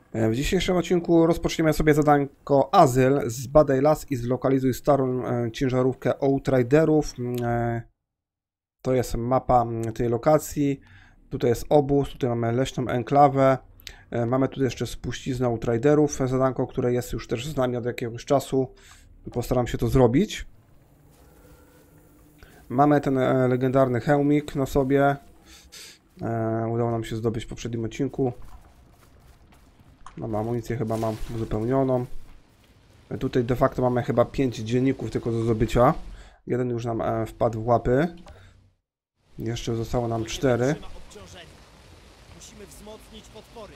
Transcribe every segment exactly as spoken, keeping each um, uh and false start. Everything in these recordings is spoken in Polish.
W dzisiejszym odcinku rozpoczniemy sobie zadanko Azyl. Zbadaj las i zlokalizuj starą e, ciężarówkę Outriderów. E, to jest mapa tej lokacji. Tutaj jest obóz, tutaj mamy leśną enklawę. E, mamy tu jeszcze spuściznę Outriderów. Zadanko, które jest już też z nami od jakiegoś czasu. Postaram się to zrobić. Mamy ten e, legendarny hełmik na sobie. E, udało nam się zdobyć w poprzednim odcinku. Mam amunicję, chyba mam uzupełnioną. Tutaj de facto mamy chyba pięć dzienników tylko do zdobycia. Jeden już nam e, wpadł w łapy. Jeszcze zostało nam cztery. Musimy wzmocnić podpory.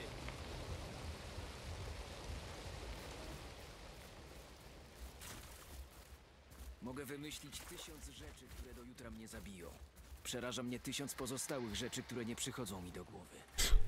Mogę wymyślić tysiąc rzeczy, które do jutra mnie zabiją. Przeraża mnie tysiąc pozostałych rzeczy, które nie przychodzą mi do głowy.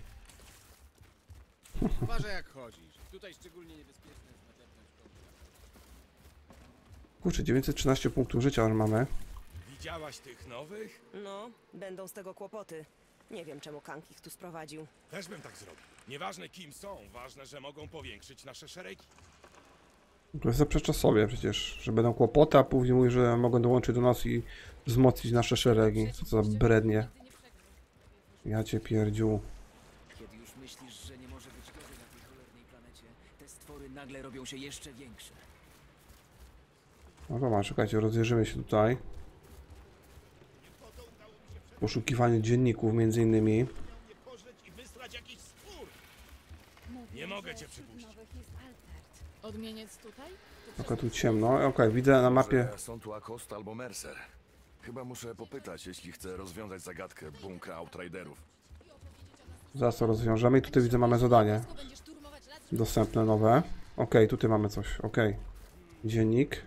Uważaj jak chodzisz. Tutaj szczególnie niebezpieczne jest nadepnąć kogoś. Kurczę, dziewięćset trzynaście punktów życia już mamy. Widziałaś tych nowych? No, będą z tego kłopoty. Nie wiem, czemu Kank ich tu sprowadził. Też bym tak zrobił. Nieważne kim są, ważne, że mogą powiększyć nasze szeregi. To zaprzecza sobie przecież, że będą kłopoty, a później mówi, że mogą dołączyć do nas i wzmocnić nasze szeregi. Co to za brednie. Ja cię pierdziu. Kiedy już myślisz, że nie może być gorzej na tej cholernej planecie, te stwory nagle robią się jeszcze większe. No dobra, czekajcie, rozejrzymy się tutaj. Poszukiwanie dzienników między innymi. Nie pożreć i wysłać jakiś stwór! Nie mogę cię przypuścić. Odmieniec tutaj? Tylko tu ciemno. Okej, okay, widzę na mapie. Może są tu Acosta albo Mercer. Chyba muszę popytać, jeśli chcę rozwiązać zagadkę bunkra Outriderów. Zaraz to rozwiążemy i tutaj widzę mamy zadanie. Dostępne nowe. Okej, okay, tutaj mamy coś. Okej. Okay. Dziennik.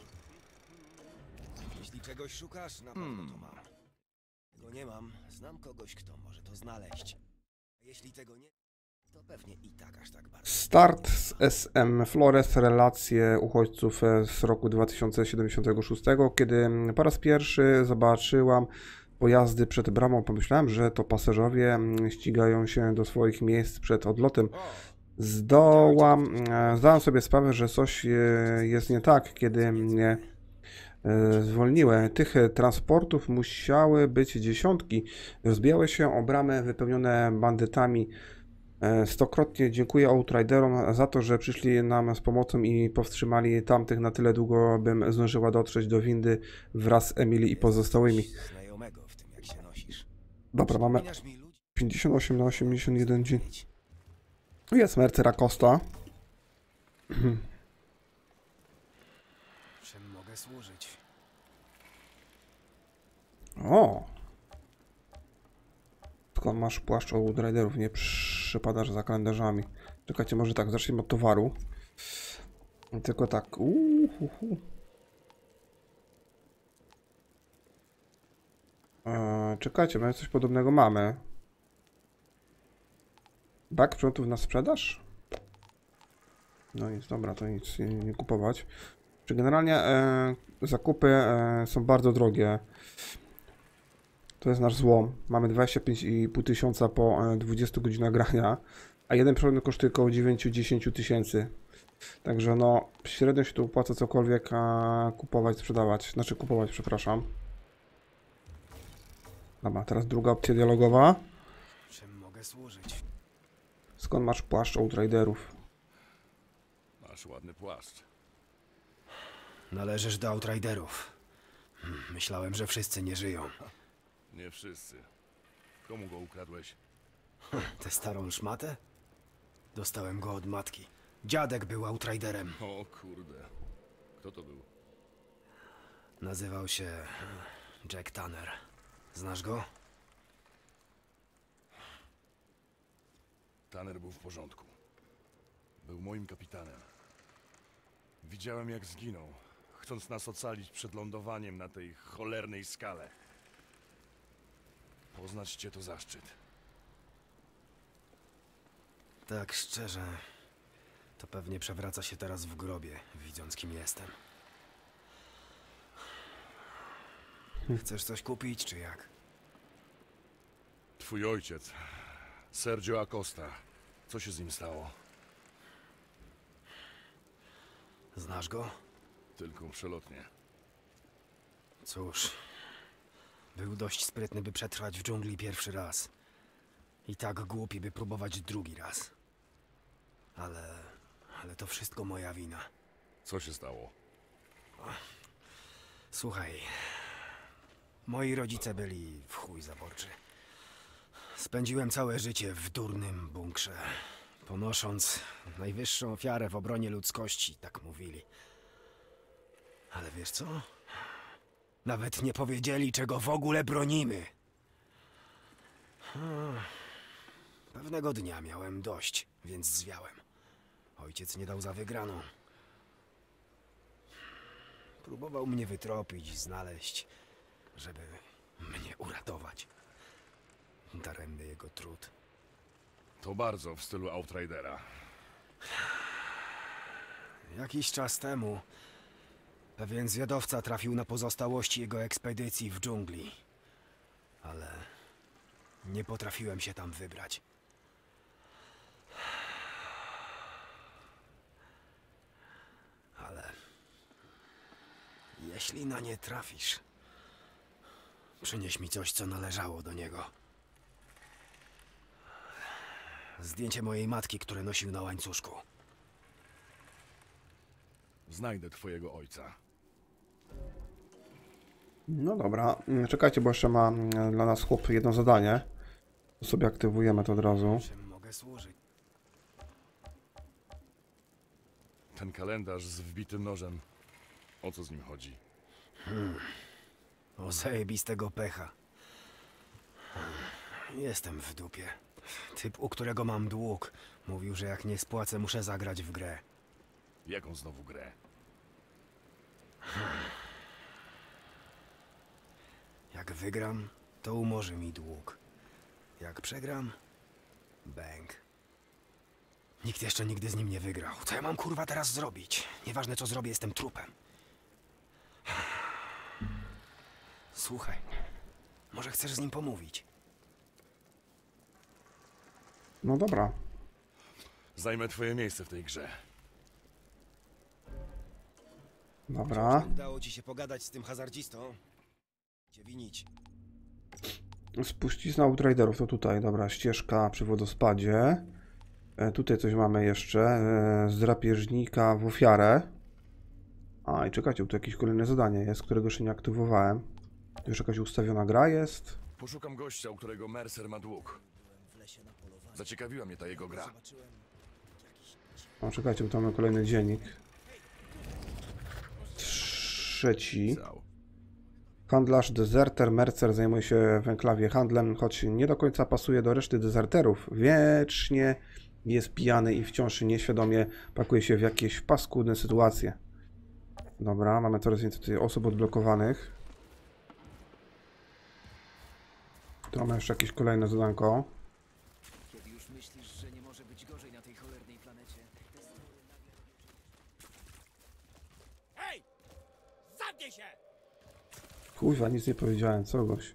Jeśli czegoś szukasz, na pewno Hmm. to mam. Tego nie mam, znam kogoś, kto może to znaleźć. A jeśli tego nie, to pewnie i tak aż tak bardzo. Start z S M Flores, relacje uchodźców z roku dwa tysiące siedemdziesiątego szóstego. Kiedy po raz pierwszy zobaczyłam pojazdy przed bramą, pomyślałem, że to pasażerowie ścigają się do swoich miejsc przed odlotem. Zdołam, zdałam sobie sprawę, że coś jest nie tak, kiedy mnie zwolniły. Tych transportów musiały być dziesiątki. Rozbijały się o bramy wypełnione bandytami. Stokrotnie dziękuję Outriderom za to, że przyszli nam z pomocą i powstrzymali tamtych na tyle długo, bym zdążyła dotrzeć do windy wraz z Emily i pozostałymi. Znajomego w tym, jak się nosisz. Dobra, mamy Zmieniasz mi ludzi? pięćdziesiąt osiem na osiemdziesiąt jeden dzień. Jest Mercer Acosta. Czym mogę służyć? O! Skąd masz płaszcz Outriderów? Nie przypadasz za kalendarzami. Czekajcie, może tak, zacznijmy od towaru. Tylko tak. Uhuhu. Eee, czekajcie, my coś podobnego mamy. Bak sprzętów na sprzedaż? No nic, dobra, to nic nie, nie kupować. Czy generalnie e, zakupy e, są bardzo drogie. To jest nasz złom. Mamy dwadzieścia pięć i pół tysiąca po e, dwudziestu godzinach grania, a jeden przedmiot kosztuje około dziewięć do dziesięciu tysięcy. Także no, średnio się tu opłaca cokolwiek a, kupować, sprzedawać. Znaczy kupować, przepraszam. Dobra, teraz druga opcja dialogowa. Czym mogę służyć? Skąd masz płaszcz Outriderów? Masz ładny płaszcz. Należysz do Outriderów. Hmm, Myślałem, że wszyscy nie żyją. Nie wszyscy. Komu go ukradłeś? Tę starą szmatę? Dostałem go od matki. Dziadek był Outriderem. O kurde. Kto to był? Nazywał się Jack Tanner. Znasz go? Tanner był w porządku. Był moim kapitanem. Widziałem, jak zginął, chcąc nas ocalić przed lądowaniem na tej cholernej skale. Poznać cię to zaszczyt. Tak szczerze, to pewnie przewraca się teraz w grobie, widząc kim jestem. Chcesz coś kupić, czy jak? Twój ojciec, Sergio Acosta. Co się z nim stało? Znasz go? Tylko przelotnie. Cóż, był dość sprytny, by przetrwać w dżungli pierwszy raz. I tak głupi, by próbować drugi raz. Ale... ale to wszystko moja wina. Co się stało? Słuchaj, moi rodzice byli w chuj zaborczy. Spędziłem całe życie w durnym bunkrze, ponosząc najwyższą ofiarę w obronie ludzkości, tak mówili. Ale wiesz co? Nawet nie powiedzieli, czego w ogóle bronimy. Hmm. Pewnego dnia miałem dość, więc zwiałem. Ojciec nie dał za wygraną. Próbował mnie wytropić, znaleźć, żeby mnie uratować. Daremny jego trud. To bardzo w stylu Outridera. Jakiś czas temu pewien zwiadowca trafił na pozostałości jego ekspedycji w dżungli. Ale nie potrafiłem się tam wybrać. Ale jeśli na nie trafisz, przynieś mi coś, co należało do niego. Zdjęcie mojej matki, które nosił na łańcuszku. Znajdę twojego ojca. No dobra, czekajcie, bo jeszcze ma dla nas chłop jedno zadanie. To sobie aktywujemy to od razu. Czym mogę służyć? Ten kalendarz z wbitym nożem. O co z nim chodzi? O zajebistego pecha. Jestem w dupie. Typ, u którego mam dług, mówił, że jak nie spłacę, muszę zagrać w grę. Jaką znowu grę? Jak wygram, to umorzy mi dług. Jak przegram, bang. Nikt jeszcze nigdy z nim nie wygrał. Co ja mam kurwa teraz zrobić? Nieważne co zrobię, jestem trupem. Słuchaj, może chcesz z nim pomówić? No dobra. Zajmę twoje miejsce w tej grze. Dobra. Udało ci się pogadać z tym hazardzistą? Cię winić. Spuścizna Outriderów to tutaj. Dobra, ścieżka przy wodospadzie. E, tutaj coś mamy jeszcze. E, z drapieżnika w ofiarę. A i czekajcie, tu jakieś kolejne zadanie jest, którego jeszcze nie aktywowałem. Tu już jakaś ustawiona gra jest. Poszukam gościa, u którego Mercer ma dług. Zaciekawiła mnie ta jego gra. O, czekajcie, bo tam mamy kolejny dziennik. Trzeci. Handlarz dezerter Mercer zajmuje się w enklawie handlem, choć nie do końca pasuje do reszty dezerterów. Wiecznie jest pijany i wciąż nieświadomie pakuje się w jakieś paskudne sytuacje. Dobra, mamy coraz więcej tutaj osób odblokowanych. Tu mamy jeszcze jakieś kolejne zadanko. Kiedy już myślisz, że nie może być gorzej na tej cholernej planecie. Hej! Zamknij się! Kurwa, nic nie powiedziałem, co goś.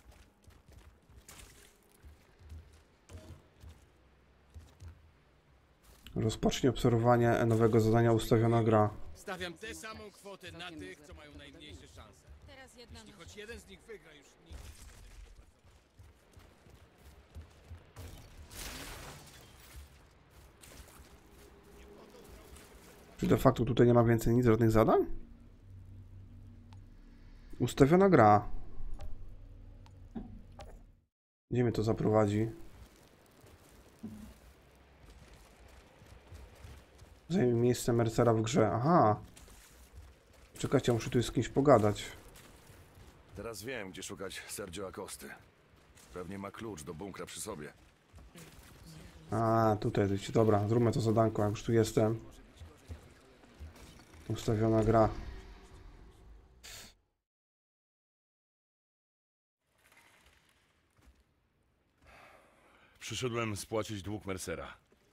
Rozpocznij obserwowanie nowego zadania ustawiona gra. Stawiam tę samą kwotę na tych, co mają najmniejsze szanse. Teraz jedna Jeśli noc. choć jeden z nich wygra, już nikt. Czy de facto tutaj nie ma więcej nic żadnych zadań? Ustawiona gra. Gdzie mnie to zaprowadzi? Zajmie miejsce Mercera w grze. Aha. Czekajcie, muszę tu z kimś pogadać. Teraz wiem, gdzie szukać Sergio Acosty. Pewnie ma klucz do bunkra przy sobie. A, tutaj, tutaj. Dobra, zróbmy to zadanko, jak już tu jestem. Ustawiona gra. Przyszedłem spłacić dług Mercera.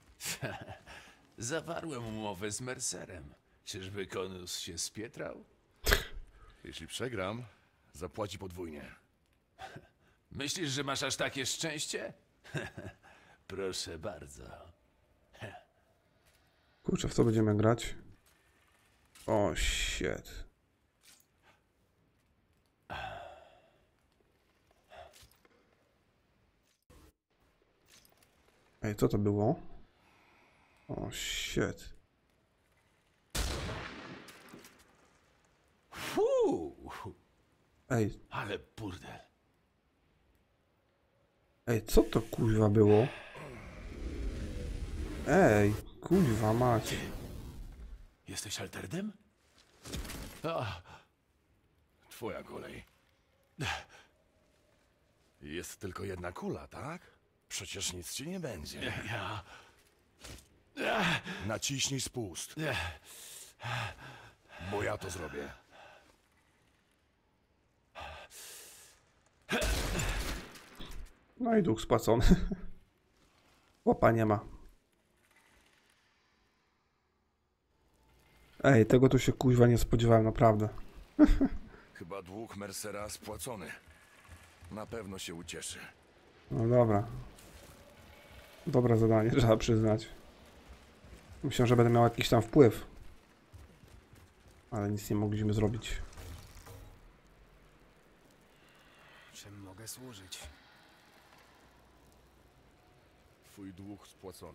Zawarłem umowę z Mercerem. Czyżby Konus się spietrał? Jeśli przegram, zapłaci podwójnie. Myślisz, że masz aż takie szczęście? Proszę bardzo. Kurczę, w co będziemy grać? O, shit. Ej, co to było? O, shit. Fuu, Ej, ale burdel. ej, co to kuźwa było? Ej, kuźwa macie. Jesteś alterdem? A, Twoja kolej. Jest tylko jedna kula, tak? Przecież nic ci nie będzie. ja... Naciśnij spust, bo ja to zrobię. No i dług spłacony. Chłopa nie ma. Ej, tego tu się kuźwa nie spodziewałem, naprawdę. Chyba dług Mercera spłacony. Na pewno się ucieszy. No dobra. Dobre zadanie, trzeba przyznać. Myślę, że będę miał jakiś tam wpływ. Ale nic nie mogliśmy zrobić. Czym mogę służyć? Twój dług spłacony.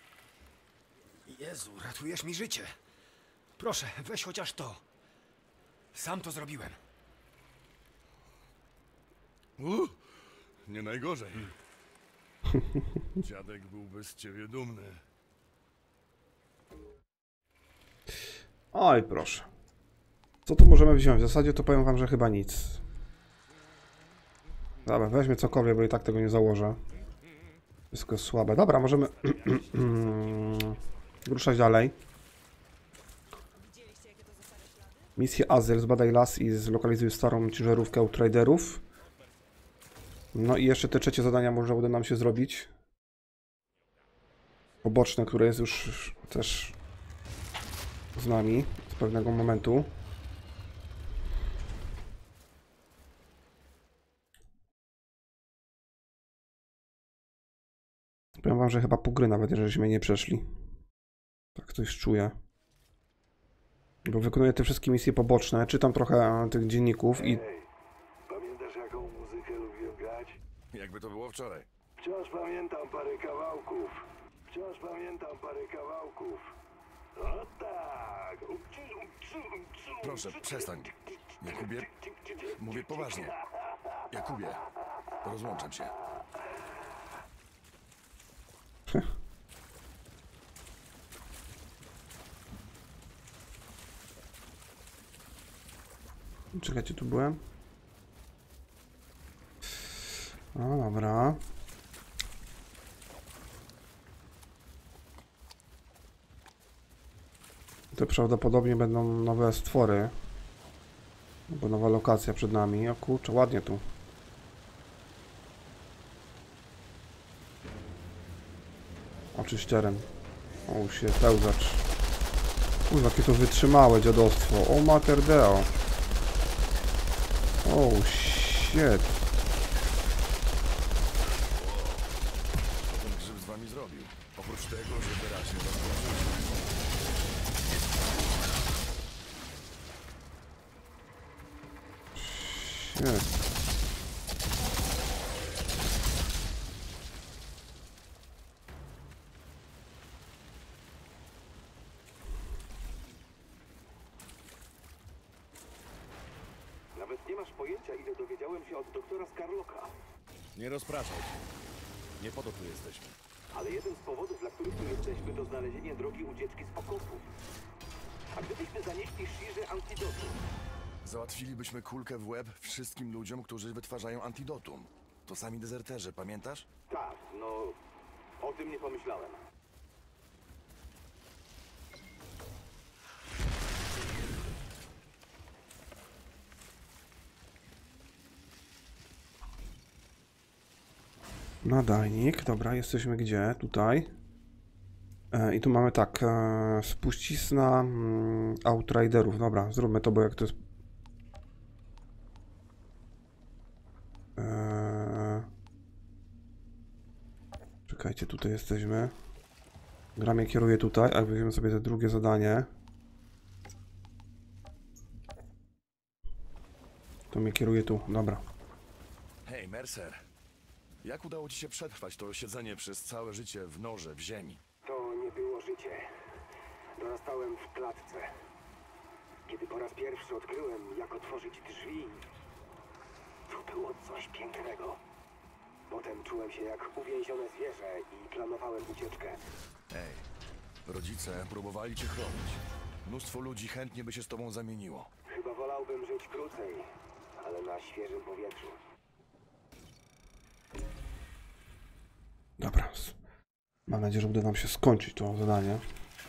Jezu, ratujesz mi życie. Proszę, weź chociaż to. Sam to zrobiłem. Uh, nie najgorzej. Dziadek byłby z ciebie dumny. Oj, proszę. Co tu możemy wziąć? W zasadzie to powiem wam, że chyba nic. Dobra, weźmy cokolwiek, bo i tak tego nie założę. Wszystko jest słabe. Dobra, możemy ruszać dalej. Misja Azyl. Zbadaj las i zlokalizuj starą ciężarówkę outriderów. No i jeszcze te trzecie zadania może uda nam się zrobić. Poboczne, które jest już też z nami z pewnego momentu. Powiem wam, że chyba pół gry nawet, żeśmy nie przeszli. Tak coś czuję. Bo wykonuję te wszystkie misje poboczne, czytam trochę tych dzienników i... Ej, pamiętasz jaką muzykę lubię grać? Jakby to było wczoraj. Wciąż pamiętam parę kawałków. Wciąż pamiętam parę kawałków. O tak! Proszę, przestań. Jakubie, mówię poważnie. Jakubie, rozłączam się. Czekajcie, tu byłem. No dobra. To prawdopodobnie będą nowe stwory. Albo nowa lokacja przed nami. O kurczę, ładnie tu. Oczyścierem. O, się pełzacz. Kurwa, jakie to wytrzymałe dziadostwo. O, mater deo. O, shit. Co ten grzyb z wami zrobił? Oprócz tego, że wyraźnie was poczuł. Shit. Nawet nie masz pojęcia, ile dowiedziałem się od doktora Scarlocka. Nie rozpraszaj się. Nie po to tu jesteśmy. Ale jeden z powodów, dla których tu jesteśmy, to znalezienie drogi ucieczki z okopów. A gdybyśmy zanieśli Shirze antidotum? Załatwilibyśmy kulkę w łeb wszystkim ludziom, którzy wytwarzają antidotum. To sami dezerterzy, pamiętasz? Tak, no... o tym nie pomyślałem. Nadajnik, dobra, jesteśmy gdzie? Tutaj. E, I tu mamy tak, e, spuścizna mm, outriderów. Dobra, zróbmy to, bo jak to jest... E, czekajcie, tutaj jesteśmy. Gra mnie kieruje tutaj, a weźmiemy sobie te drugie zadanie. To mnie kieruje tu, dobra. Hej, Mercer. Jak udało ci się przetrwać to siedzenie przez całe życie w norze, w ziemi? To nie było życie. Dorastałem w klatce. Kiedy po raz pierwszy odkryłem, jak otworzyć drzwi, to było coś pięknego. Potem czułem się jak uwięzione zwierzę i planowałem ucieczkę. Ej, rodzice próbowali cię chronić. Mnóstwo ludzi chętnie by się z tobą zamieniło. Chyba wolałbym żyć krócej, ale na świeżym powietrzu. Dobra. Mam nadzieję, że uda nam się skończyć to zadanie.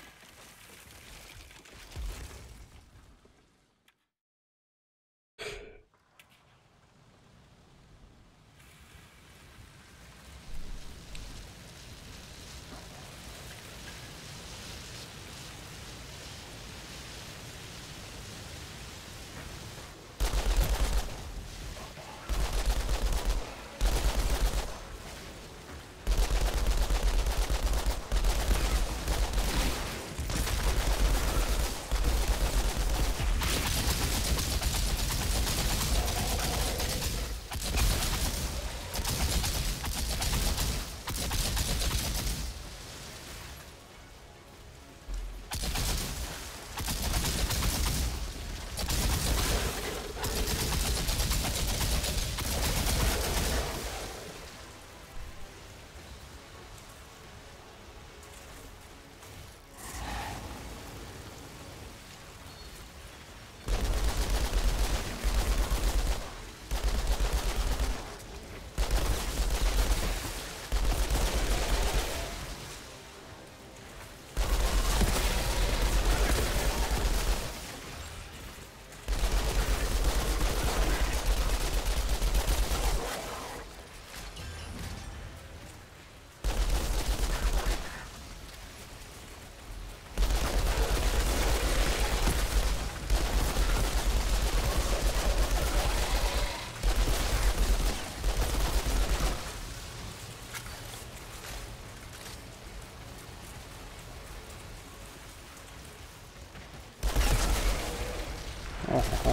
Oho.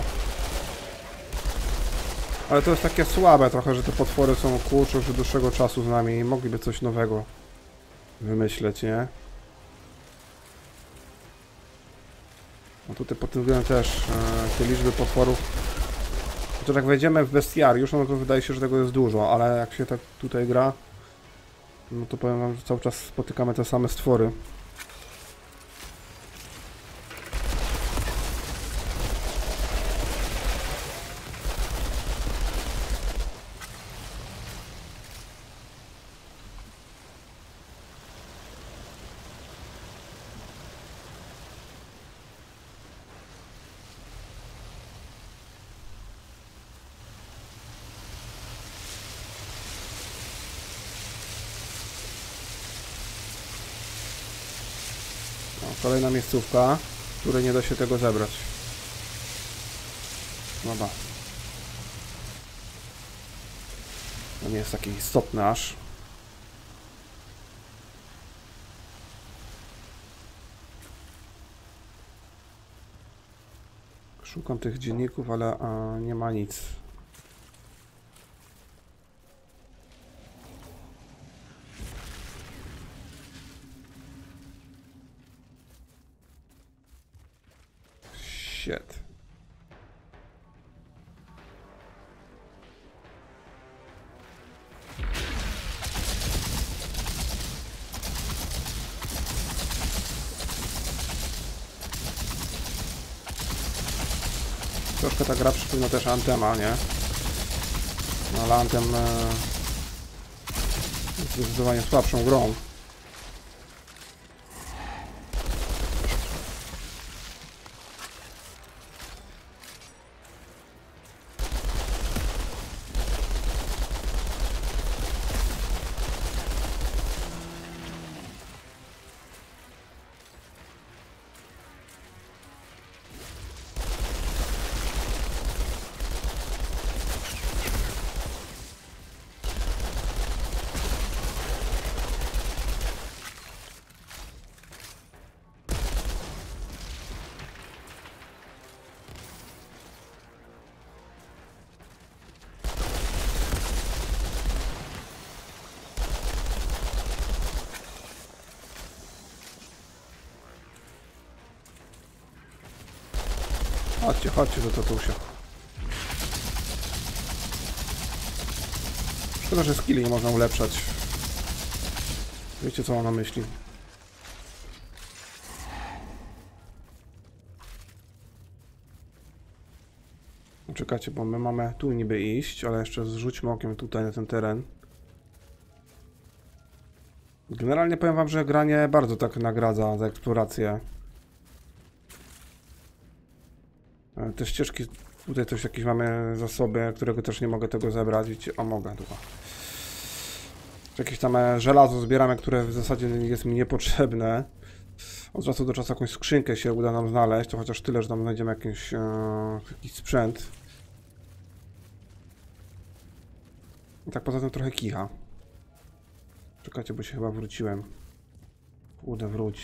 Ale to jest takie słabe trochę, że te potwory są kurczą już od dłuższego czasu z nami i mogliby coś nowego wymyśleć, nie? No tutaj pod tym względem też e, te liczby potworów. Chociaż jak wejdziemy w bestiariusz, no to wydaje się, że tego jest dużo, ale jak się tak tutaj gra, no to powiem wam, że cały czas spotykamy te same stwory. Kolejna miejscówka, w której nie da się tego zebrać. Dobra. To nie jest takie istotne aż. Szukam tych dzienników, ale a, nie ma nic. Shit. Troszkę ta gra przypomina też Anthema, nie? No, ale Anthem e, jest zdecydowanie słabszą grą. Chodźcie, chodźcie do tatusia. Szkoda, że skilli nie można ulepszać. Wiecie, co mam na myśli. Czekajcie, bo my mamy tu niby iść, ale jeszcze zrzućmy okiem tutaj na ten teren. Generalnie powiem wam, że granie bardzo tak nagradza za eksplorację. Te ścieżki, tutaj też jakieś mamy zasoby, którego też nie mogę tego zebrać. Widzicie? O, mogę tu. Jakieś tam żelazo zbieramy, które w zasadzie jest mi niepotrzebne. Od czasu do czasu jakąś skrzynkę się uda nam znaleźć, to chociaż tyle, że tam znajdziemy jakiś, e, jakiś sprzęt. I tak poza tym trochę kicha. Czekajcie, bo się chyba wróciłem. Kurde, wróć.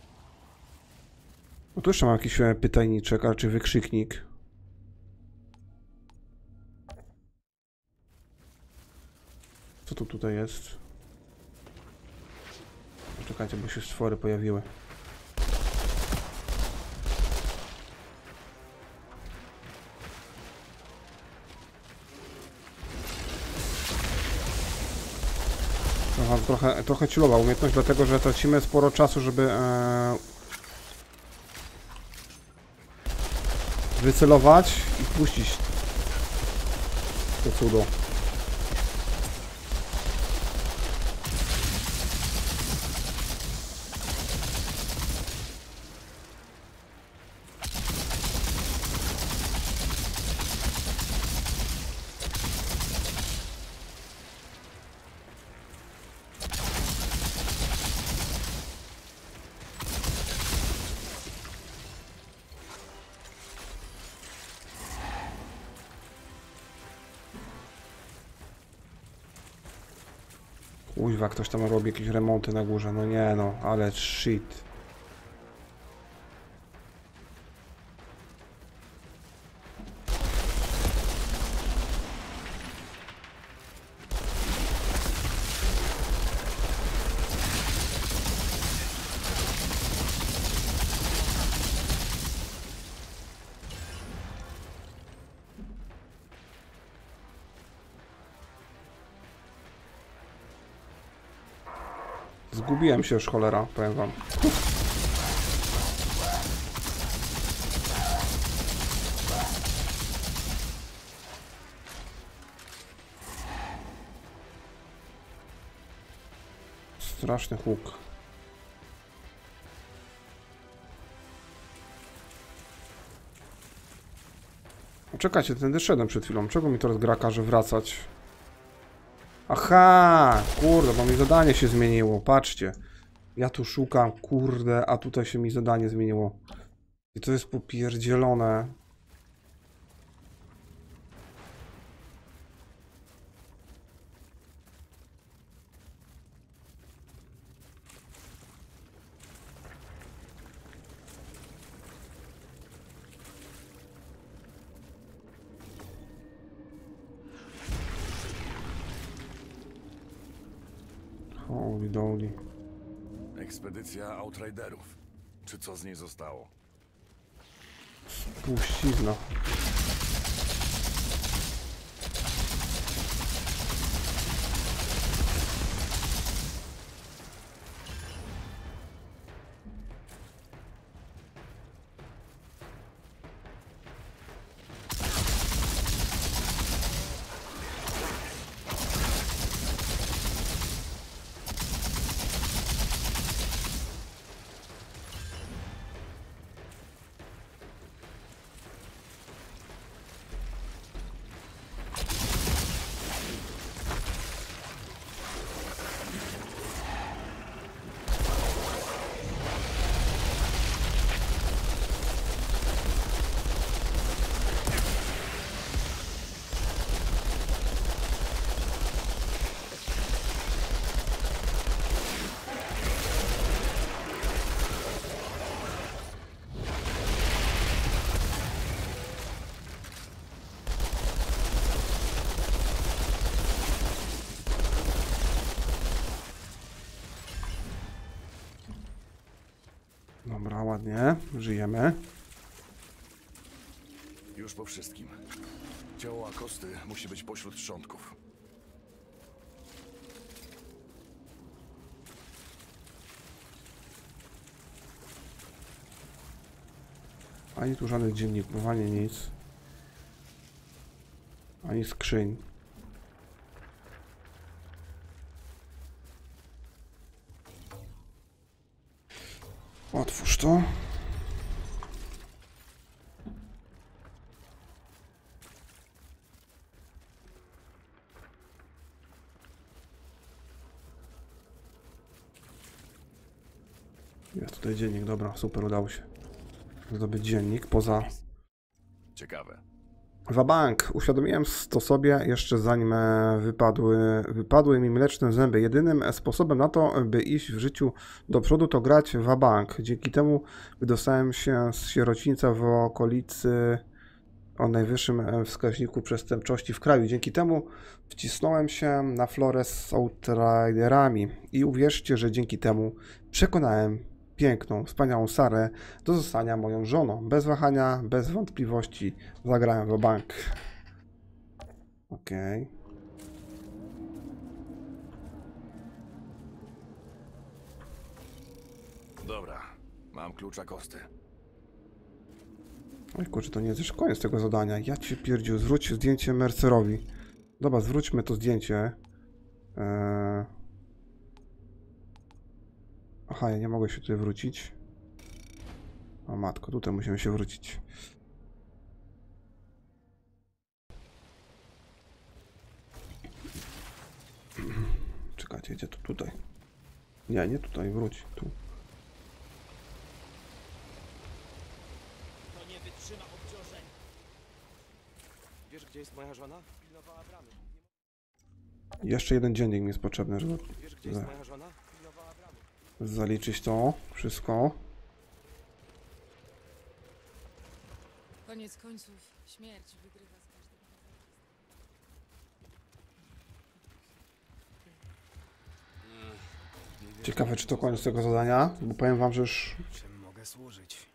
No tu jeszcze mam jakiś pytajniczek, a czy wykrzyknik. Co tu tutaj jest? Czekajcie, bo się stwory pojawiły. Trochę, trochę chillowa umiejętność, dlatego że tracimy sporo czasu, żeby e, wycelować i puścić to cudo. Uźwa, ktoś tam robi jakieś remonty na górze. No nie no, ale shit. Zgubiłem się już, cholera, powiem wam. Straszny huk. Czekajcie, tędy szedłem przed chwilą. Czego mi teraz gra każe wracać? Aha, kurde, bo mi zadanie się zmieniło, patrzcie. Ja tu szukam, kurde, a tutaj się mi zadanie zmieniło. I to jest popierdzielone. Holy dolly. Ekspedycja Outriderów. Czy co z niej zostało? Puścizna. Dobra, ładnie, żyjemy. Już po wszystkim. Ciało Akosty musi być pośród szczątków. Ani tu żadnych dzienników, ani nic. Ani skrzyń. Otwórz to. Jest tutaj dziennik, dobra, super, udało się zdobyć dziennik poza... Ciekawe. Wabank, uświadomiłem to sobie jeszcze zanim wypadły, wypadły mi mleczne zęby. Jedynym sposobem na to, by iść w życiu do przodu, to grać wabank. Dzięki temu wydostałem się z sierocińca w okolicy o najwyższym wskaźniku przestępczości w kraju. Dzięki temu wcisnąłem się na Flores z Outriderami i uwierzcie, że dzięki temu przekonałem piękną, wspaniałą Sarę do zostania moją żoną. Bez wahania, bez wątpliwości zagrałem w bank. Okej. Dobra, mam klucz Akosty. Oj kurczę, to nie jest już koniec tego zadania. Ja cię pierdziu, zwróć zdjęcie Mercerowi. Dobra, zwróćmy to zdjęcie. Eee... Aha, ja nie mogę się tutaj wrócić. O matko, tutaj musimy się wrócić. Czekajcie, gdzie to tutaj? Nie, nie tutaj, wróć, tu. To nie wytrzyma obciążeń. Wiesz, gdzie jest moja żona? Pilnowała bramy. Jeszcze jeden dziennik mi jest potrzebny, żeby Wiesz, gdzie jest moja żona? Pilnowała bramy. zaliczyć to wszystko. Koniec końców, śmierć wygrywa z każdym. Ciekawe, czy to koniec tego zadania, bo powiem wam, że już... Czym mogę służyć?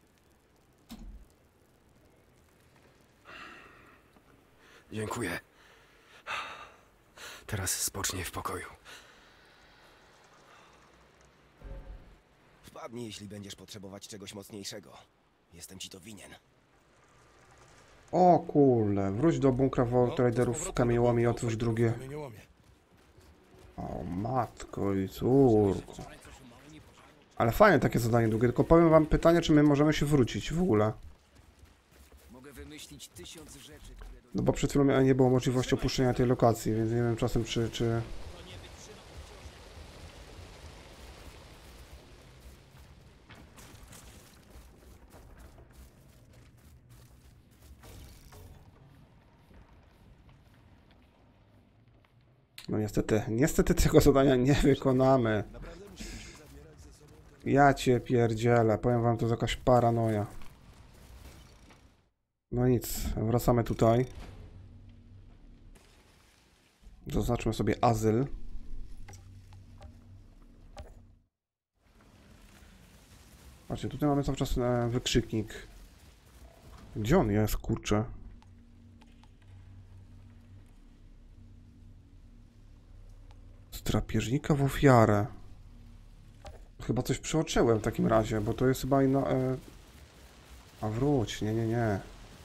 Dziękuję. Teraz spocznij w pokoju. Wpadnij, jeśli będziesz potrzebować czegoś mocniejszego. Jestem ci to winien. O kurde, wróć do bunkra Outriderów w kamieniołomie i otwórz drugie. O matko i córko. Ale fajne takie zadanie długie, tylko powiem wam pytanie, czy my możemy się wrócić w ogóle. Mogę wymyślić tysiąc rzeczy, które do... No bo przed chwilą nie było możliwości opuszczenia tej lokacji, więc nie wiem czasem czy... czy... No niestety, niestety tego zadania nie wykonamy. Ja cię pierdzielę, powiem wam, to jest jakaś paranoja. No nic, wracamy tutaj. Zaznaczmy sobie azyl. Patrzcie, tutaj mamy cały czas wykrzyknik. Gdzie on jest, kurczę? Z drapieżnika w ofiarę. Chyba coś przeoczyłem w takim razie, bo to jest chyba inna... E... A wróć, nie, nie, nie.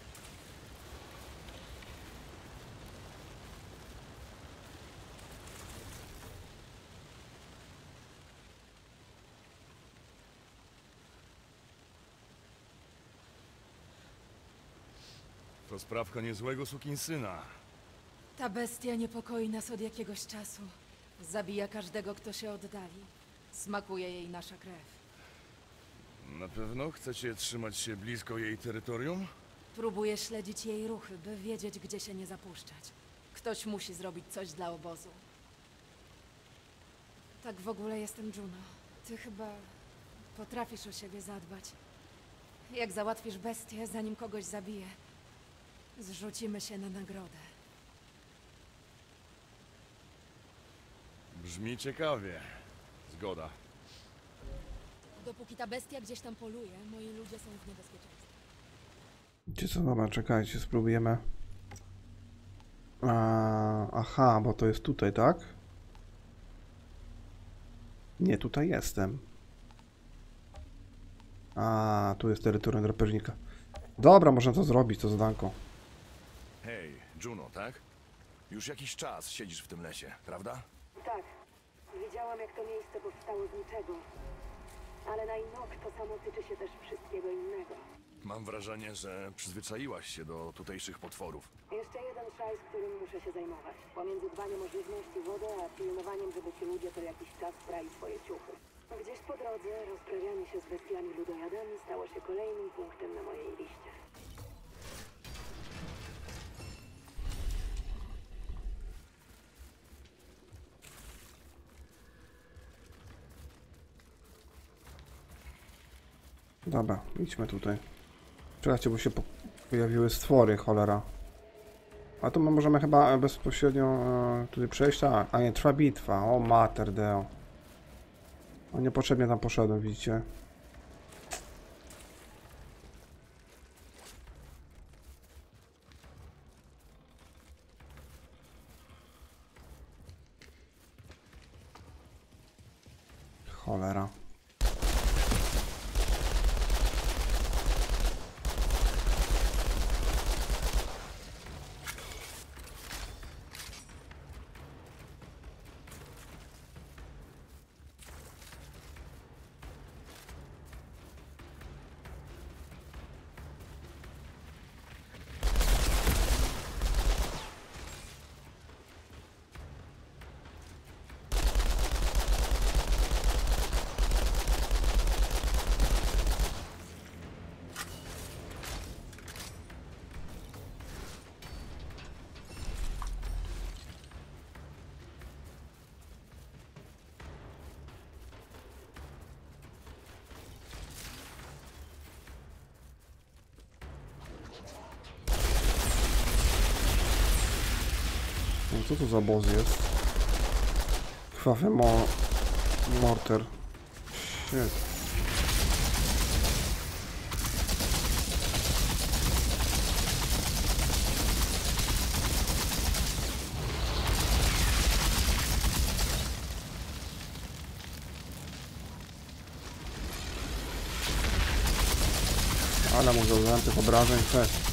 To sprawka niezłego sukinsyna. Ta bestia niepokoi nas od jakiegoś czasu. Zabija każdego, kto się oddali. Smakuje jej nasza krew. Na pewno chcecie trzymać się blisko jej terytorium? Próbuję śledzić jej ruchy, by wiedzieć, gdzie się nie zapuszczać. Ktoś musi zrobić coś dla obozu. Tak w ogóle jestem Juno. Ty chyba potrafisz o siebie zadbać. Jak załatwisz bestię, zanim kogoś zabije, zrzucimy się na nagrodę. Brzmi ciekawie. Zgoda. Dopóki ta bestia gdzieś tam poluje, moi ludzie są w niebezpieczeństwie. Wiecie co, dobra, czekajcie, spróbujemy. A, aha, bo to jest tutaj, tak? Nie, tutaj jestem. A, tu jest terytorium drapieżnika. Dobra, można to zrobić, to zadanko. Hej, Juno, tak? Już jakiś czas siedzisz w tym lesie, prawda? Tak. Wiedziałam, jak to miejsce powstało z niczego. Ale na Inok to samo tyczy się też wszystkiego innego. Mam wrażenie, że przyzwyczaiłaś się do tutejszych potworów. Jeszcze jeden szajs, którym muszę się zajmować. Pomiędzy dbaniem o żywność i wodę, a pilnowaniem, żeby ci ludzie co jakiś czas prali swoje ciuchy. Gdzieś po drodze rozprawianie się z bestiami ludojadami stało się kolejnym punktem na mojej liście. Dobra, idźmy tutaj. Czekajcie, bo się po pojawiły stwory, cholera. A to my możemy chyba bezpośrednio e, tutaj przejść, a, a nie, trwa bitwa. O mater deo. O, niepotrzebnie tam poszedłem, widzicie? Cholera. No co to za boss jest? Krwawy mo... morter. Shit. Ale mu zadałem tych obrażeń, cześć.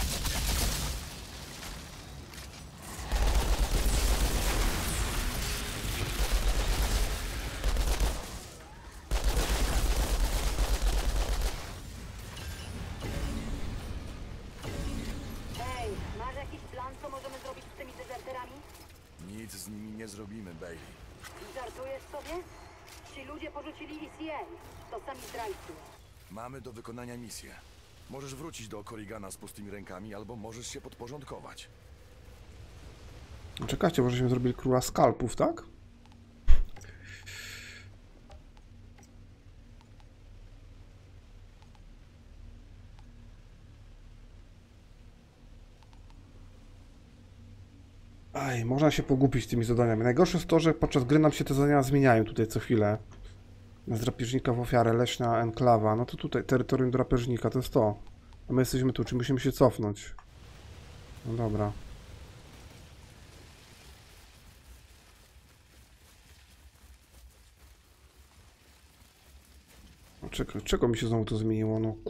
Hej, masz jakiś plan, co możemy zrobić z tymi dezerterami? Nic z nimi nie zrobimy, Bailey. Żartujesz sobie? Ci ludzie porzucili E C A. To sami zdrajcy. Mamy do wykonania misję. Możesz wrócić do Korrigana z pustymi rękami, albo możesz się podporządkować. Czekajcie, bo żeśmy zrobili króla skalpów, tak? Aj, można się pogubić tymi zadaniami. Najgorsze jest to, że podczas gry nam się te zadania zmieniają tutaj co chwilę. Z drapieżnika w ofiarę, leśna enklawa. No to tutaj terytorium drapieżnika, to jest to. A my jesteśmy tu, czy musimy się cofnąć? No dobra. Czego, czego mi się znowu to zmieniło? No.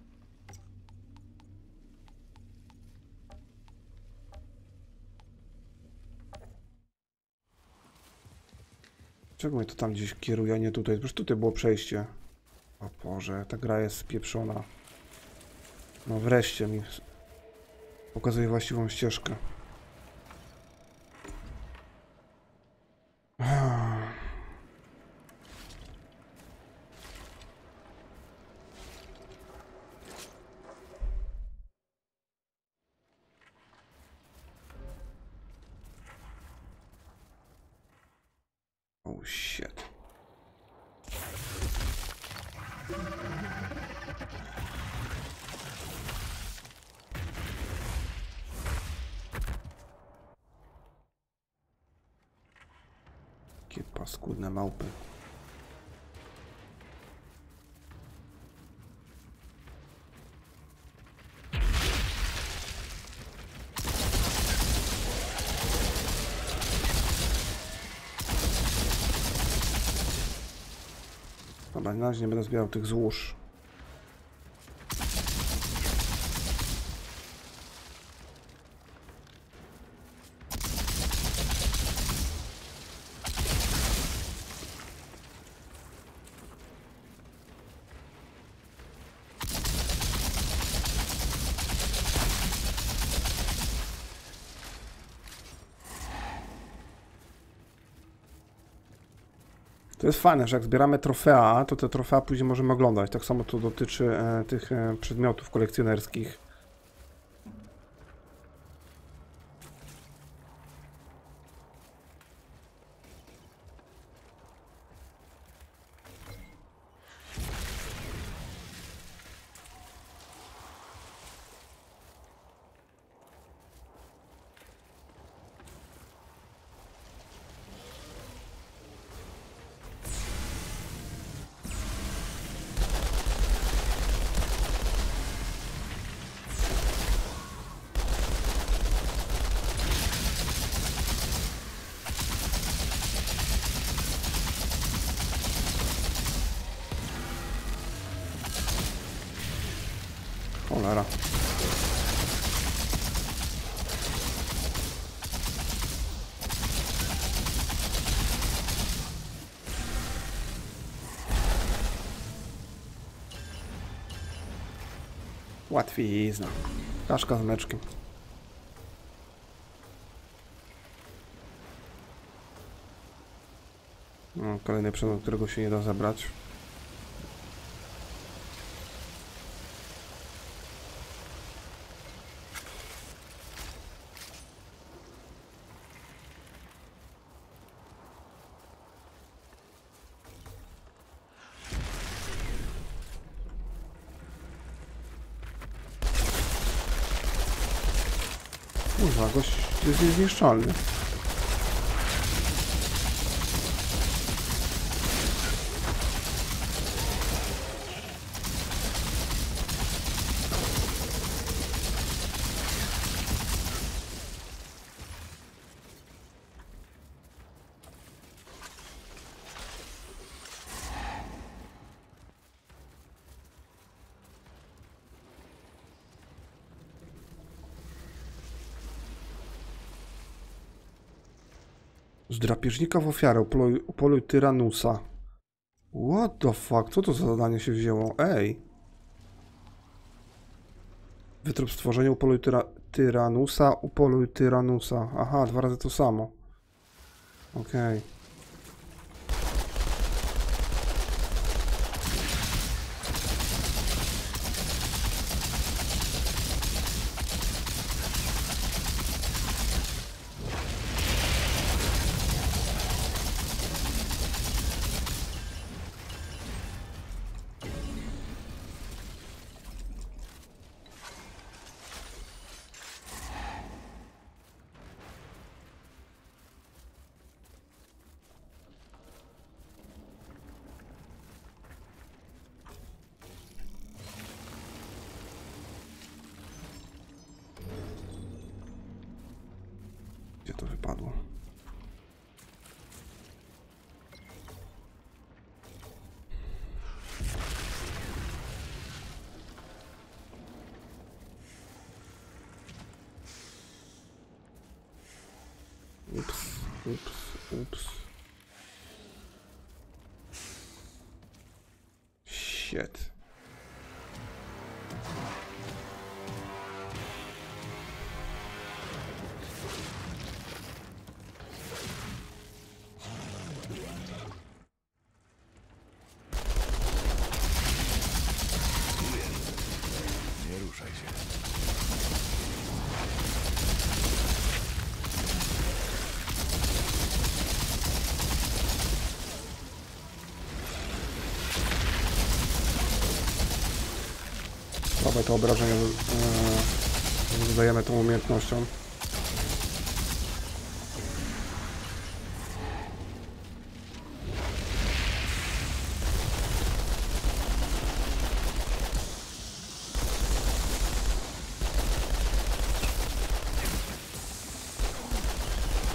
Czego mnie to tam gdzieś kieruje, a nie tutaj? Przecież tutaj było przejście. O Boże, ta gra jest spieprzona. No wreszcie mi pokazuje właściwą ścieżkę. Oh shit. Jakie paskudne małpy. Dobra, na razie nie będę zbierał tych złóż. To jest fajne, że jak zbieramy trofea, to te trofea później możemy oglądać. Tak samo to dotyczy e, tych e, przedmiotów kolekcjonerskich. Cholera. Łatwizna. Kaszka z mleczkiem. No, kolejny przedmiot, którego się nie da zabrać. Kurwa, gość jest niezniszczalny. Z drapieżnika w ofiarę, upoluj, upoluj tyranusa. What the fuck? Co to za zadanie się wzięło? Ej! Wytrup stworzenia, upoluj tyra, tyranusa, upoluj tyranusa. Aha, dwa razy to samo. Okej. Okay. Gdzie to wypadło? Ups, ups, ups. Shit. Słabe to obrażenie yy, zadajemy tą umiejętnością.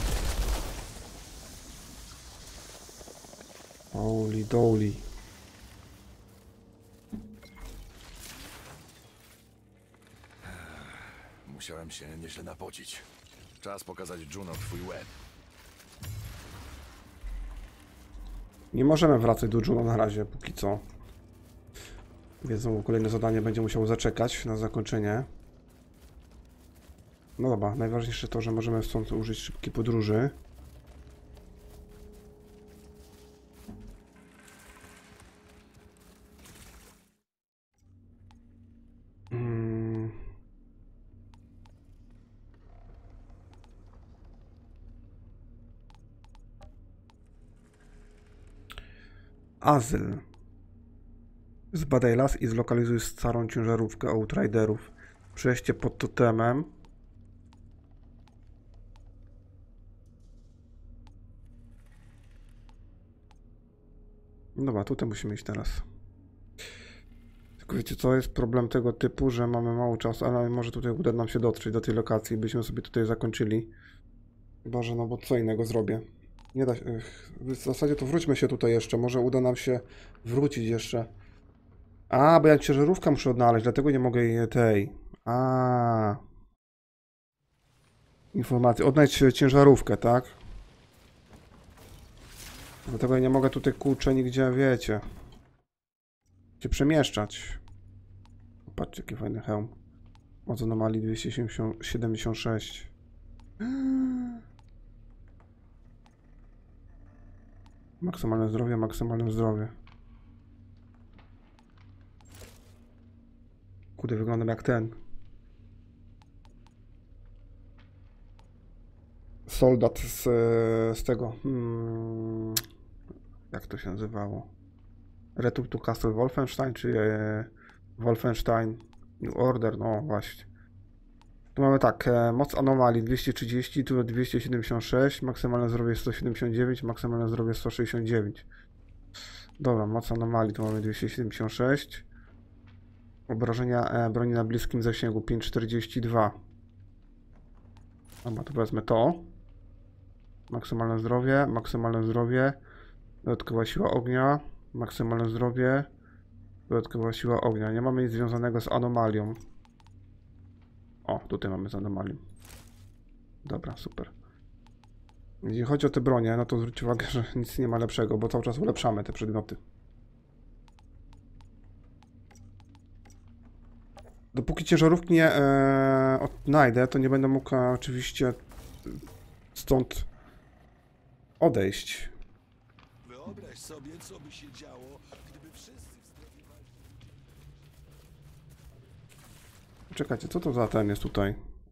Holy doly. Musiałem się nieźle napocić. Czas pokazać Juno twój łeb. Nie możemy wracać do Juno na razie, póki co. Więc znowu kolejne zadanie będzie musiało zaczekać na zakończenie. No dobra, najważniejsze to, że możemy stąd użyć szybkiej podróży. Hmm. Azyl. Zbadaj las i zlokalizuj starą ciężarówkę Outriderów. Przejście pod totemem. Dobra, tutaj musimy iść teraz. Tylko wiecie co, jest problem tego typu, że mamy mało czasu, ale może tutaj uda nam się dotrzeć do tej lokacji, byśmy sobie tutaj zakończyli. Chyba, że no bo co innego zrobię. Nie da się, w zasadzie to wróćmy się tutaj jeszcze, może uda nam się wrócić jeszcze. A, bo ja ciężarówkę muszę odnaleźć, dlatego nie mogę jej tej. A. Informacje. Odnajdź ciężarówkę, tak? Dlatego ja nie mogę tutaj kurczę nigdzie, wiecie, się przemieszczać. Patrzcie, jaki fajny hełm. Moc anomalii dwieście siedemdziesiąt sześć. Maksymalne zdrowie, maksymalne zdrowie. Kudy wyglądam jak ten. Soldat z, z tego. Hmm, jak to się nazywało? Return to Castle Wolfenstein, czy e, Wolfenstein New Order? No właśnie. Tu mamy tak, e, moc anomalii dwieście trzydzieści, tu dwieście siedemdziesiąt sześć, maksymalne zdrowie sto siedemdziesiąt dziewięć, maksymalne zdrowie sto sześćdziesiąt dziewięć. Dobra, moc anomalii tu mamy dwieście siedemdziesiąt sześć. Obrażenia e, broni na bliskim zasięgu pięćset czterdzieści dwa. Dobra, to wezmę to. Maksymalne zdrowie, maksymalne zdrowie. Dodatkowa siła ognia, maksymalne zdrowie. Dodatkowa siła ognia. Nie mamy nic związanego z anomalią. O, tutaj mamy z anomalią. Dobra, super. Jeśli chodzi o te bronie, no to zwróćcie uwagę, że nic nie ma lepszego, bo cały czas ulepszamy te przedmioty. Dopóki ciężarówki nie e, odnajdę, to nie będę mógł e, oczywiście stąd odejść. Wyobraź sobie, co by się działo, gdyby wszyscy wstawili... Czekajcie, co to za ten jest tutaj?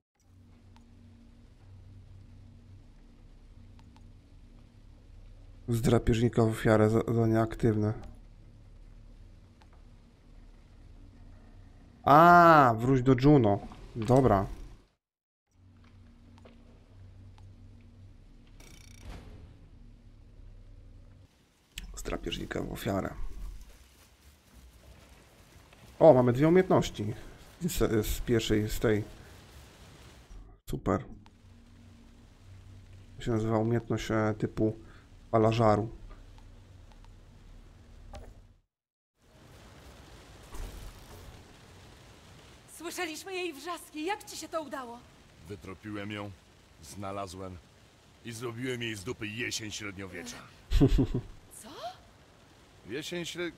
Z drapieżnika w ofiarę za, za nieaktywne. A, wróć do Juno. Dobra. Z drapieżnika w ofiarę. O, mamy dwie umiejętności. Z, z pierwszej, z tej. Super. To się nazywa umiejętność e, typu fala żaru. Słyszeliśmy jej wrzaski. Jak ci się to udało? Wytropiłem ją, znalazłem i zrobiłem jej z dupy jesień średniowiecza. Co? Jesień średniowiecza...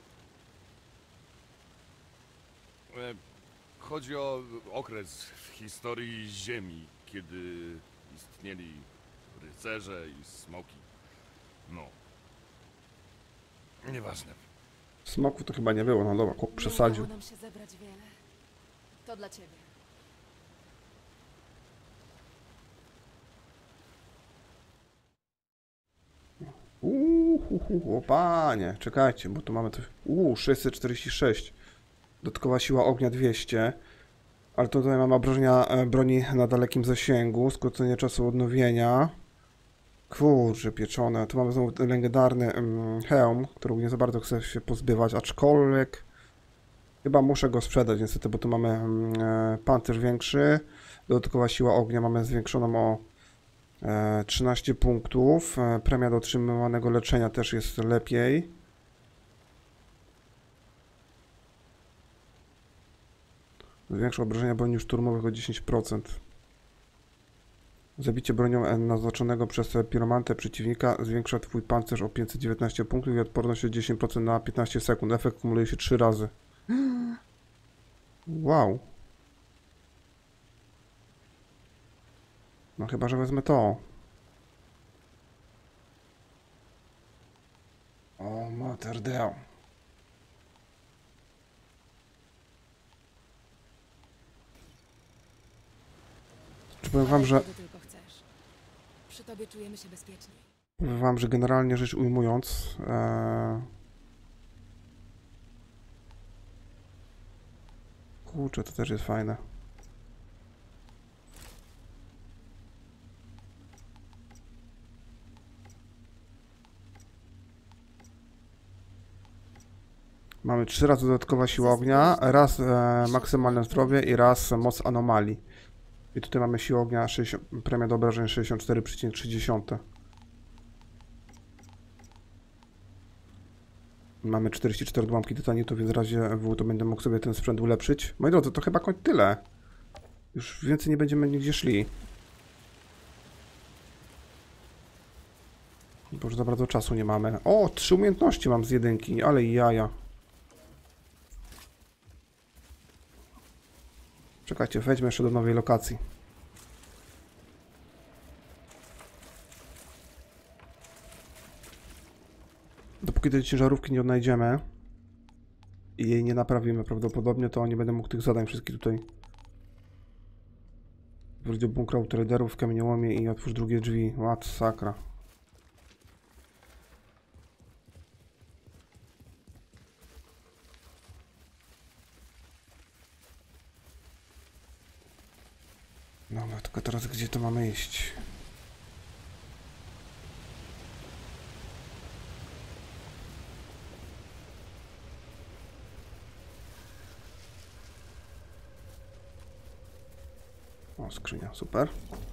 Chodzi o okres w historii Ziemi, kiedy istnieli rycerze i smoki. No. Nieważne. Smoków to chyba nie było, no dobra, chłop przesadził. Nie udało nam się zebrać wiele. To dla ciebie. Uuu, o panie, czekajcie, bo tu mamy to. Uuu, sześćset czterdzieści sześć. Dodatkowa siła ognia dwieście. Ale tutaj mamy obrażenia broni na dalekim zasięgu, skrócenie czasu odnowienia. Kurczę, pieczone. Tu mamy znowu ten legendarny um, hełm, którego nie za bardzo chcę się pozbywać, aczkolwiek chyba muszę go sprzedać niestety, bo tu mamy um, pancerz większy. Dodatkowa siła ognia mamy zwiększoną o e, trzynaście punktów. E, premia do otrzymywanego leczenia też jest lepiej. Zwiększa obrażenia broni szturmowych o dziesięć procent. Zabicie bronią naznaczonego przez piromantę przeciwnika zwiększa twój pancerz o pięćset dziewiętnaście punktów i odporność o dziesięć procent na piętnaście sekund. Efekt kumuluje się trzy razy. Wow. No chyba, że wezmę to. O, mater deo. Czy powiem wam, że... tylko chcesz. Przy tobie czujemy się bezpieczniej. Powiem wam, że generalnie rzecz ujmując... Ee... Kurczę, to też jest fajne. Mamy trzy razy dodatkowa siła ognia, raz e, maksymalne zdrowie i raz moc anomalii. I tutaj mamy siłę ognia, sześćdziesiąt, premia do obrażeń sześćdziesiąt cztery przecinek trzy. Mamy czterdzieści cztery odłamki tytanitu, więc w razie W to będę mógł sobie ten sprzęt ulepszyć. Moi drodzy, to chyba kończ tyle. Już więcej nie będziemy nigdzie szli. Bo już za bardzo czasu nie mamy. O, trzy umiejętności mam z jedynki, ale jaja. Czekajcie, wejdźmy jeszcze do nowej lokacji. Dopóki tej ciężarówki nie odnajdziemy i jej nie naprawimy prawdopodobnie, to nie będę mógł tych zadań wszystkich tutaj. Wróć do bunkra traderów w kamieniołomie i otwórz drugie drzwi. Ład, sakra. Dobra, tylko teraz gdzie to mamy iść? O, skrzynia, super.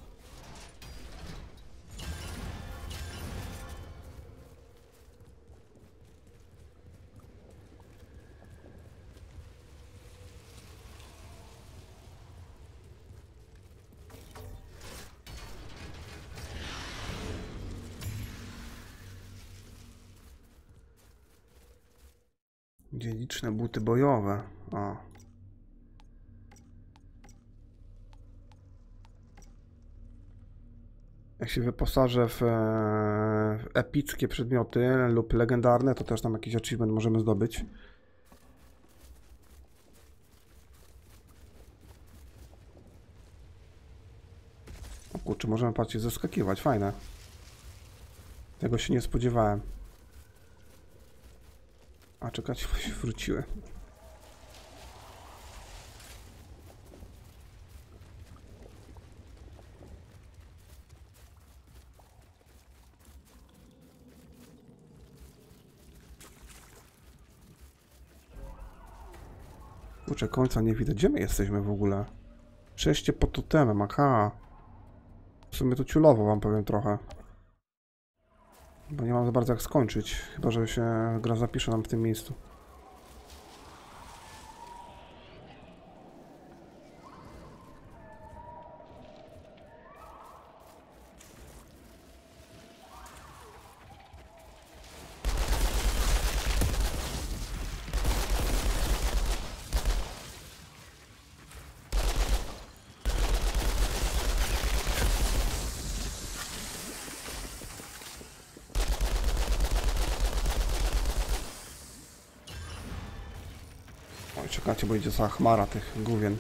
Dziedziczne buty bojowe. O. Jak się wyposażę w, e, w epickie przedmioty lub legendarne, to też tam jakiś achievement możemy zdobyć. O kurczę, możemy, patrzcie, zeskakiwać, fajne. Tego się nie spodziewałem. A czekać, bo się wróciły. Kurczę, końca nie widać. Gdzie my jesteśmy w ogóle? Przejście pod totemem, aha. W sumie to ciulowo wam powiem trochę. Bo nie mam za bardzo jak skończyć. Chyba że się gra zapisze nam w tym miejscu. Oj, czekajcie, bo idzie cała chmara tych główien.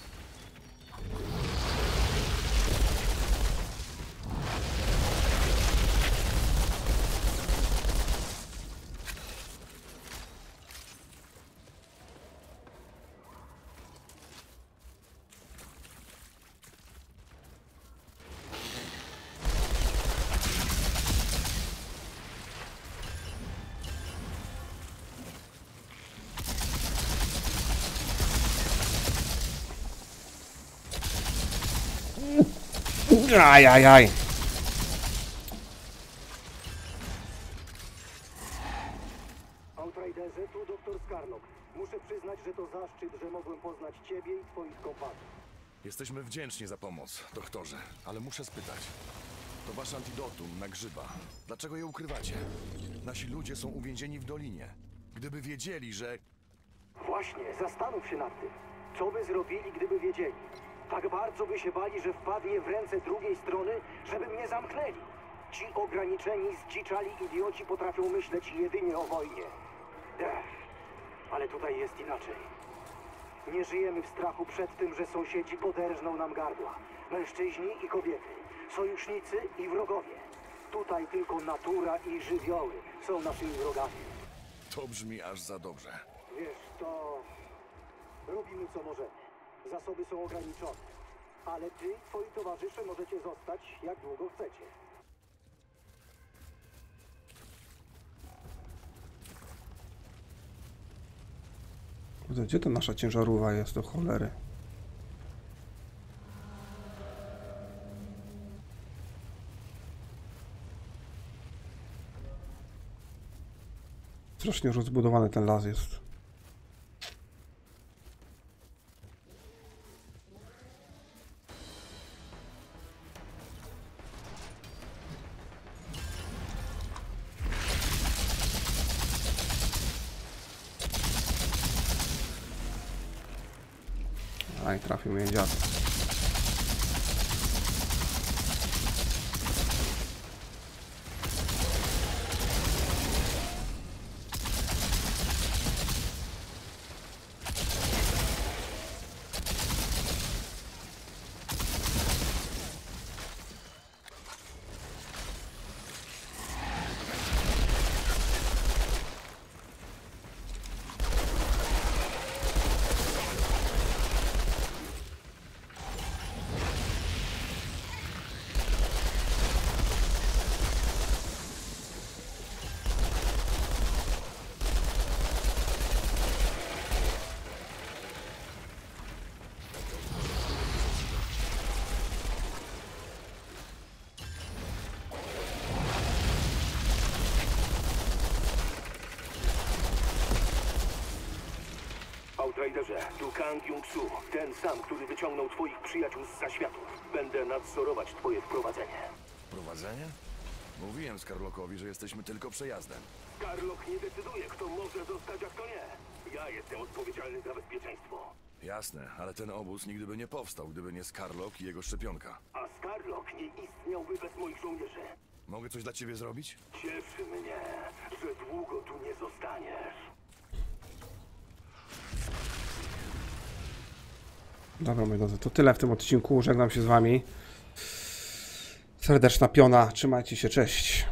Ajajaj. Outriderze, tu doktor Skarlock. Muszę przyznać, że to zaszczyt, że mogłem poznać ciebie i twoich kompanów. Jesteśmy wdzięczni za pomoc, doktorze, ale muszę spytać. To wasz antidotum na grzyba. Dlaczego je ukrywacie? Nasi ludzie są uwięzieni w dolinie. Gdyby wiedzieli, że... Właśnie, zastanów się nad tym. Co by zrobili, gdyby wiedzieli? Tak bardzo by się bali, że wpadnie w ręce drugiej strony, żeby mnie zamknęli. Ci ograniczeni, zdziczali idioci potrafią myśleć jedynie o wojnie. Ech, ale tutaj jest inaczej. Nie żyjemy w strachu przed tym, że sąsiedzi poderżną nam gardła. Mężczyźni i kobiety, sojusznicy i wrogowie. Tutaj tylko natura i żywioły są naszymi wrogami. To brzmi aż za dobrze. Wiesz, to... robimy co możemy. Zasoby są ograniczone. Ale ty i twoi towarzysze możecie zostać jak długo chcecie. Gdzie to nasza ciężarówka jest, do cholery? Strasznie rozbudowany ten las jest. Aj, trafił mnie dziad. Outriderze, tu Kang Jung-Su, ten sam, który wyciągnął twoich przyjaciół z zaświatów. Będę nadzorować twoje wprowadzenie. Prowadzenie? Mówiłem Skarlockowi, że jesteśmy tylko przejazdem. Skarlock nie decyduje, kto może zostać, a kto nie. Ja jestem odpowiedzialny za bezpieczeństwo. Jasne, ale ten obóz nigdy by nie powstał, gdyby nie Skarlock i jego szczepionka. A Skarlock nie istniałby bez moich żołnierzy. Mogę coś dla ciebie zrobić? Cieszy mnie, że długo tu nie zostaniesz. Dobra, moi drodzy, to tyle w tym odcinku. Żegnam się z wami. Serdeczna piona. Trzymajcie się, cześć.